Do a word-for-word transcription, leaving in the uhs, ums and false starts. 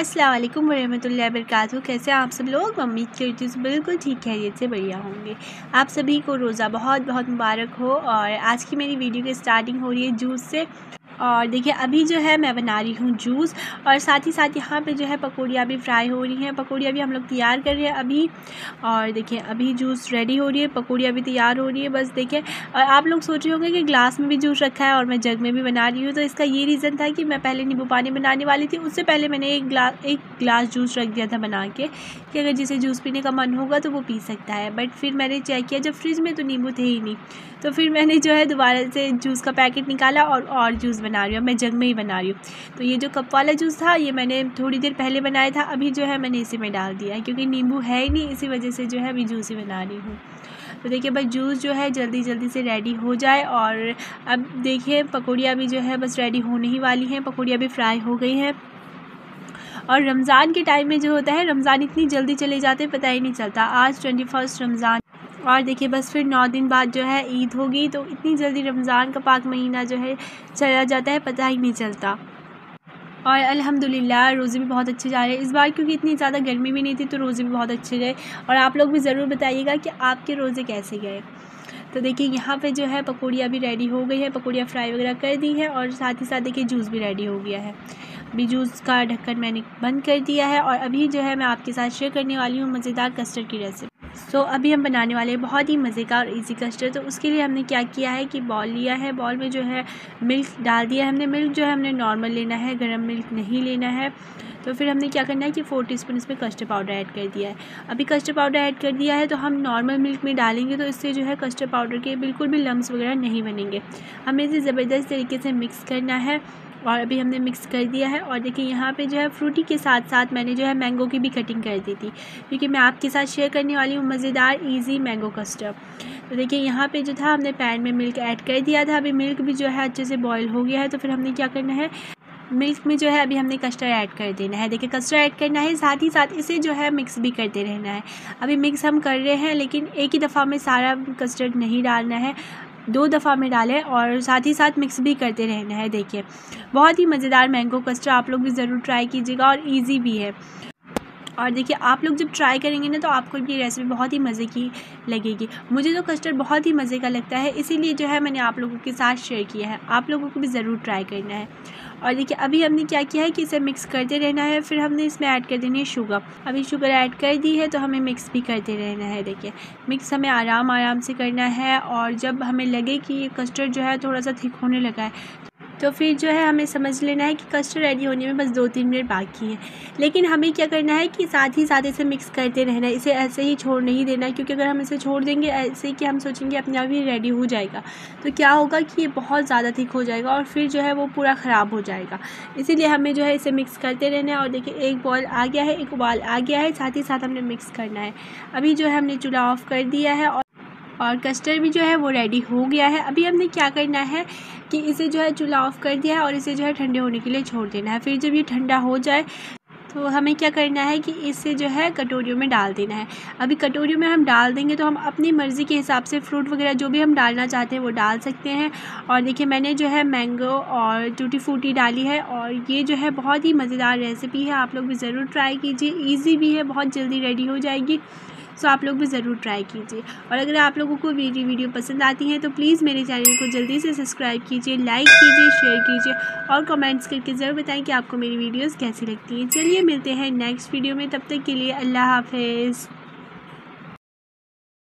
अस्सलाम वालेकुम वरहमतुल्लाहि वबरकातुहू। कैसे हैं आप सब लोग? उम्मीद करती हूँ बिल्कुल ठीक खैरियत से बढ़िया होंगे। आप सभी को रोज़ा बहुत बहुत मुबारक हो। और आज की मेरी वीडियो की स्टार्टिंग हो रही है जूस से। और देखिए अभी जो है मैं बना रही हूँ जूस, और साथ ही साथ यहाँ पे जो है पकौड़ियाँ भी फ्राई हो रही हैं। पकौड़ियाँ भी हम लोग तैयार कर रहे हैं अभी। और देखिए अभी जूस रेडी हो रही है, पकौड़ियाँ भी तैयार हो रही है। बस देखिए, और आप लोग सोच रहे होंगे कि ग्लास में भी जूस रखा है और मैं जग में भी बना रही हूँ। तो इसका ये रीज़न था कि मैं पहले नींबू पानी बनाने वाली थी, उससे पहले मैंने एक ग्लास एक गिलास जूस रख दिया था बना के, कि अगर जिसे जूस पीने का मन होगा तो वो पी सकता है। बट फिर मैंने चेक किया, जब फ्रिज में तो नींबू थे ही नहीं, तो फिर मैंने जो है दोबारा से जूस का पैकेट निकाला और और जूस बना रही हूँ। मैं जग में ही बना रही हूँ। तो ये जो कप वाला जूस था ये मैंने थोड़ी देर पहले बनाया था, अभी जो है मैंने इसी में डाल दिया है, क्योंकि नींबू है ही नहीं, इसी वजह से जो है अभी जूस ही बना रही हूँ। तो देखिए बस जूस जो है जल्दी जल्दी से रेडी हो जाए। और अब देखिए पकौड़ियाँ भी जो है बस रेडी होने ही वाली हैं। पकौड़ियाँ भी फ्राई हो गई हैं। और रमज़ान के टाइम में जो होता है, रमज़ान इतनी जल्दी चले जाते हैं पता ही नहीं चलता। आज ट्वेंटी फर्स्ट रमज़ान, और देखिए बस फिर नौ दिन बाद जो है ईद होगी। तो इतनी जल्दी रमज़ान का पाक महीना जो है चला जाता है, पता ही नहीं चलता। और अल्हम्दुलिल्लाह रोज़े भी बहुत अच्छे जा रहे हैं इस बार, क्योंकि इतनी ज़्यादा गर्मी भी नहीं थी, तो रोज़े भी बहुत अच्छे गए। और आप लोग भी ज़रूर बताइएगा कि आपके रोज़े कैसे गए। तो देखिए यहाँ पे जो है पकौड़ियाँ भी रेडी हो गई है, पकौड़ियाँ फ्राई वगैरह कर दी हैं। और साथ ही साथ देखिए जूस भी रेडी हो गया है। अभी जूस का ढक्कन मैंने बंद कर दिया है। और अभी जो है मैं आपके साथ शेयर करने वाली हूँ मज़ेदार कस्टर्ड की रेसिपी। सो so, अभी हम बनाने वाले हैं बहुत ही मज़े का और इजी कस्टर्ड। तो उसके लिए हमने क्या किया है कि बॉल लिया है, बॉल में जो है मिल्क डाल दिया है हमने। मिल्क जो है हमने नॉर्मल लेना है, गर्म मिल्क नहीं लेना है। तो फिर हमने क्या करना है कि फोर टीस्पून इसमें कस्टर्ड पाउडर ऐड कर दिया है। अभी कस्टर्ड पाउडर ऐड कर दिया है, तो हम नॉर्मल मिल्क में डालेंगे तो इससे जो है कस्टर्ड पाउडर के बिल्कुल भी लम्स वगैरह नहीं बनेंगे। हमें इसे ज़बरदस्त तरीके से मिक्स करना है। और अभी हमने मिक्स कर दिया है। और देखिए यहाँ पे जो है फ्रूटी के साथ साथ मैंने जो है मैंगो की भी कटिंग कर दी थी, क्योंकि मैं आपके साथ शेयर करने वाली हूँ मज़ेदार इजी मैंगो कस्टर्ड। तो देखिए यहाँ पे जो था हमने पैन में मिल्क ऐड कर दिया था। अभी मिल्क भी जो है अच्छे से बॉयल हो गया है। तो फिर हमने क्या करना है, मिल्क में जो है अभी हमने कस्टर्ड ऐड कर देना है। देखिए कस्टर्ड ऐड करना है, साथ ही साथ इसे जो है मिक्स भी करते रहना है। अभी मिक्स हम कर रहे हैं, लेकिन एक ही दफ़ा में सारा कस्टर्ड नहीं डालना है, दो दफ़ा में डालें और साथ ही साथ मिक्स भी करते रहना है। देखिए बहुत ही मज़ेदार मैंगो कस्टर्ड, आप लोग भी ज़रूर ट्राई कीजिएगा और इजी भी है। और देखिए आप लोग जब ट्राई करेंगे ना, तो आपको ये रेसिपी बहुत ही मज़े की लगेगी। मुझे तो कस्टर्ड बहुत ही मज़े का लगता है, इसीलिए जो है मैंने आप लोगों के साथ शेयर किया है। आप लोगों को भी ज़रूर ट्राई करना है। और देखिए अभी हमने क्या किया है कि इसे मिक्स करते रहना है। फिर हमने इसमें ऐड कर देनी है शुगर। अभी शुगर ऐड कर दी है, तो हमें मिक्स भी करते रहना है। देखिए मिक्स हमें आराम आराम से करना है। और जब हमें लगे कि ये कस्टर्ड जो है थोड़ा सा थिक होने लगा है, तो फिर जो है हमें समझ लेना है कि कस्टर्ड रेडी होने में बस दो तीन मिनट बाकी हैं। लेकिन हमें क्या करना है कि साथ ही साथ इसे मिक्स करते रहना है, इसे ऐसे ही छोड़ नहीं देना। क्योंकि अगर हम इसे छोड़ देंगे ऐसे ही कि हम सोचेंगे अपने आप ही रेडी हो जाएगा, तो क्या होगा कि ये बहुत ज़्यादा थिक हो जाएगा और फिर जो है वो पूरा ख़राब हो जाएगा। इसीलिए हमें जो है इसे मिक्स करते रहना है। और देखिए एक बॉल आ गया है, एक उबाल आ गया है, साथ ही साथ हमने मिक्स करना है। अभी जो है हमने चूल्हा ऑफ़ कर दिया है और और कस्टर्ड भी जो है वो रेडी हो गया है। अभी हमने क्या करना है कि इसे जो है चूल्हा ऑफ़ कर दिया है और इसे जो है ठंडे होने के लिए छोड़ देना है। फिर जब ये ठंडा हो जाए, तो हमें क्या करना है कि इसे जो है कटोरियों में डाल देना है। अभी कटोरियों में हम डाल देंगे तो हम अपनी मर्ज़ी के हिसाब से फ्रूट वगैरह जो भी हम डालना चाहते हैं वो डाल सकते हैं। और देखिए मैंने जो है मैंगो और टूटी फ्रूटी डाली है। और ये जो है बहुत ही मज़ेदार रेसिपी है, आप लोग भी ज़रूर ट्राई कीजिए। ईजी भी है, बहुत जल्दी रेडी हो जाएगी। सो आप लोग भी ज़रूर ट्राई कीजिए। और अगर आप लोगों को मेरी वीडियो पसंद आती है तो प्लीज़ मेरे चैनल को जल्दी से सब्सक्राइब कीजिए, लाइक कीजिए, शेयर कीजिए और कमेंट्स करके ज़रूर बताएं कि आपको मेरी वीडियोस कैसी लगती हैं। चलिए मिलते हैं नेक्स्ट वीडियो में, तब तक के लिए अल्लाह हाफ़िज़।